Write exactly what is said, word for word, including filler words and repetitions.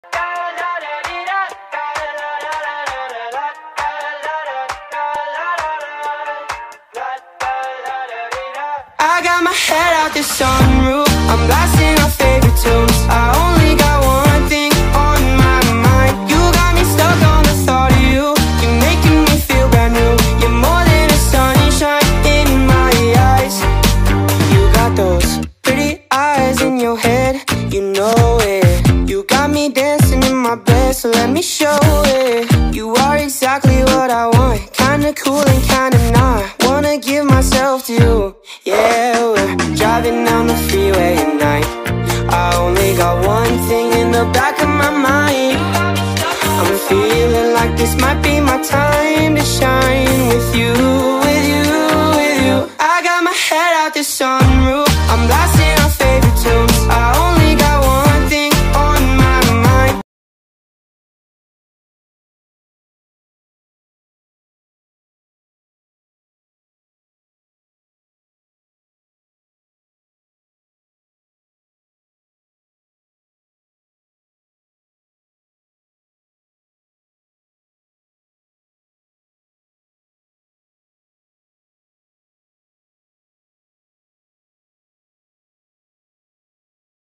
I got my head out the sunroof, I'm blasting our favorite tunes. I only got one thing on my mind. You got me stuck on the thought of you. You're making me feel brand new. You're more than a sunshine in my eyes. You got those pretty eyes in your head, you know it. You got me dancing in my bed, so let me show it. You are exactly what I want, kinda cool and kinda not. Wanna give myself to you. Yeah, we're driving down the freeway at night. I only got one thing in the back of my mind. I'm feeling like this might be my time to shine with you.